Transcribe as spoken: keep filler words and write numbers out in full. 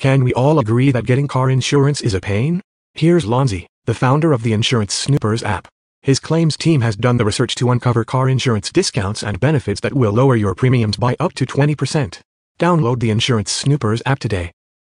Can we all agree that getting car insurance is a pain? Here's Lonzy, the founder of the Insurance Snoopers app. His claims team has done the research to uncover car insurance discounts and benefits that will lower your premiums by up to twenty percent. Download the Insurance Snoopers app today.